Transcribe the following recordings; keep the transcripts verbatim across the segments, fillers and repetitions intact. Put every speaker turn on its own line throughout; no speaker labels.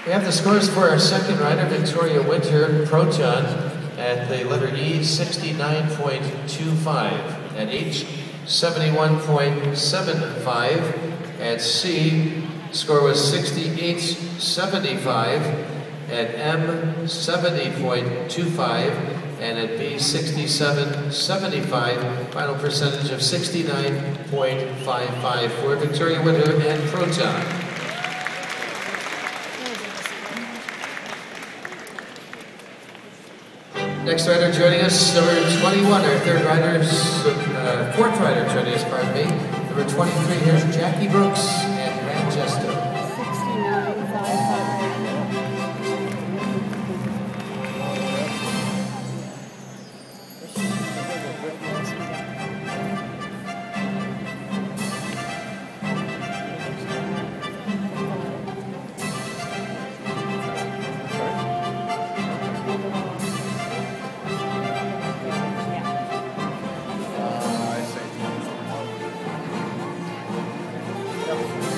We have the scores for our second rider, Victoria Winter Proton, at the letter E, sixty-nine point two five. At H, seventy-one point seven five. At C, score was sixty-eight seventy-five. At M, seventy point two five. And at B, sixty-seven seventy-five. Final percentage of sixty-nine point five five for Victoria Winter and Proton. Next rider joining us, number twenty-one, our third rider, uh, fourth rider joining us, pardon me. Number twenty-three, here's Jackie Brooks and Manchester.
Yep.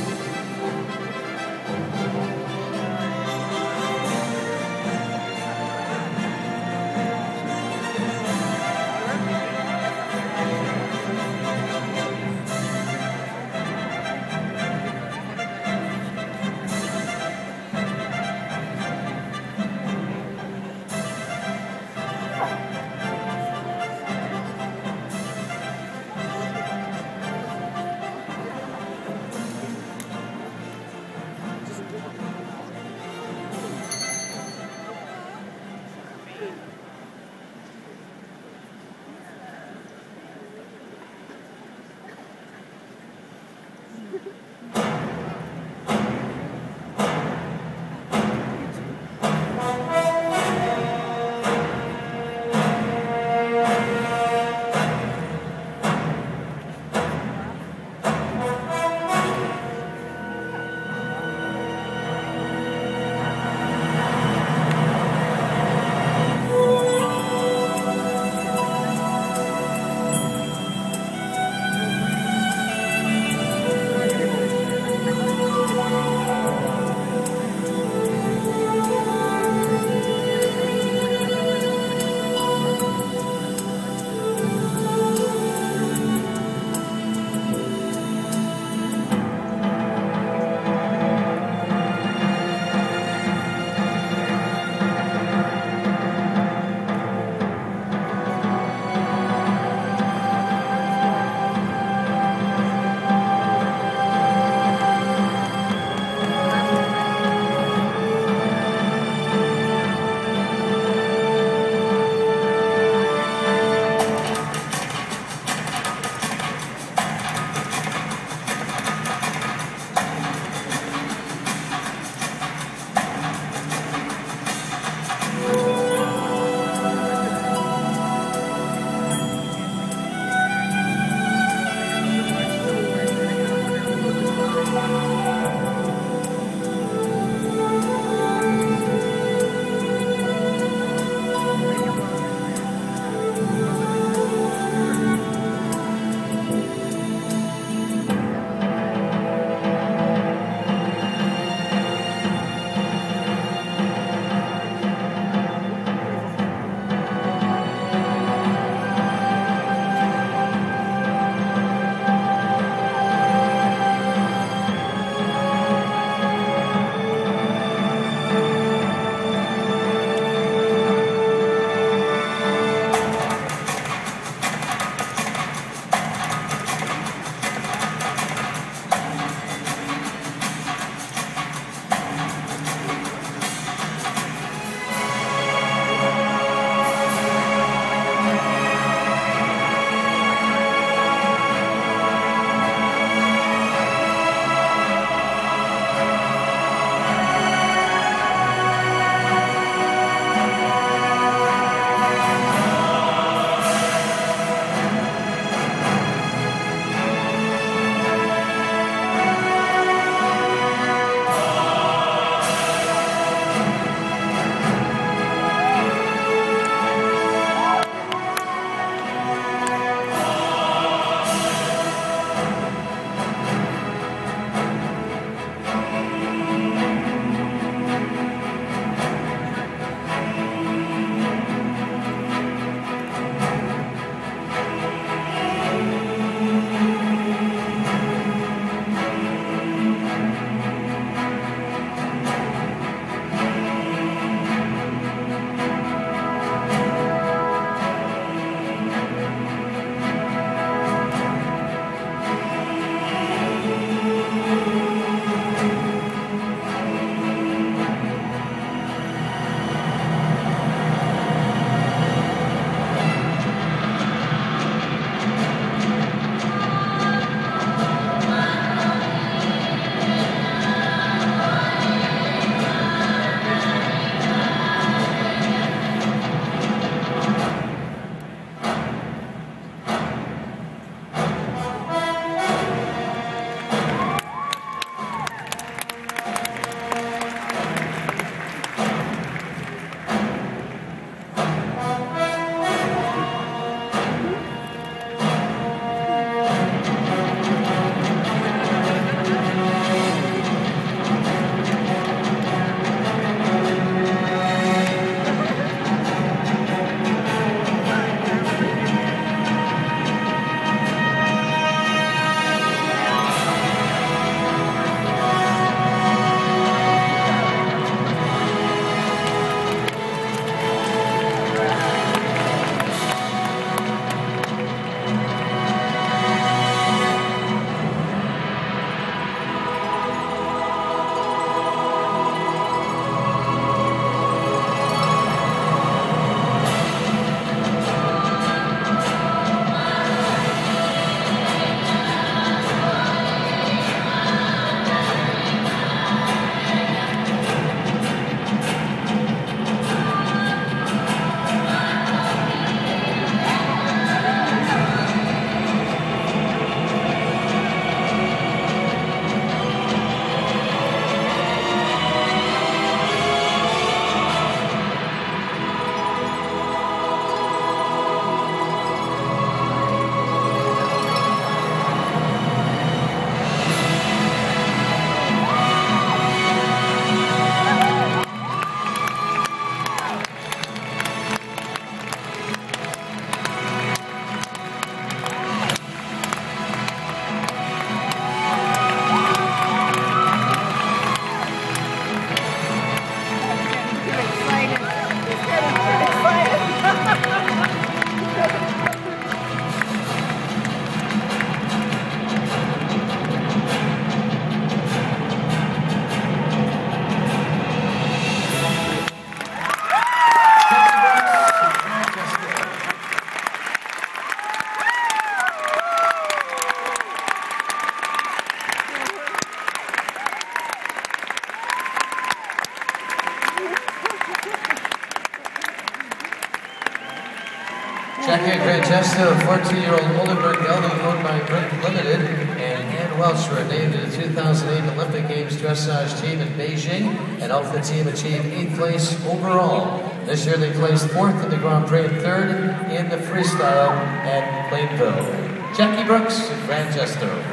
Jackie Grandjesto, fourteen-year-old Olenberg gelding owned by Brink Limited, and Ann Welch were named to the two thousand eight Olympic Games dressage team in Beijing, and Outfit team achieved eighth place overall. This year they placed fourth in the Grand Prix and third in the freestyle at Plainville. Jackie Brooks and Grandjesto.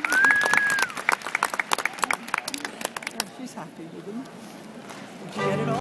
She's happy with them. Did you get it all?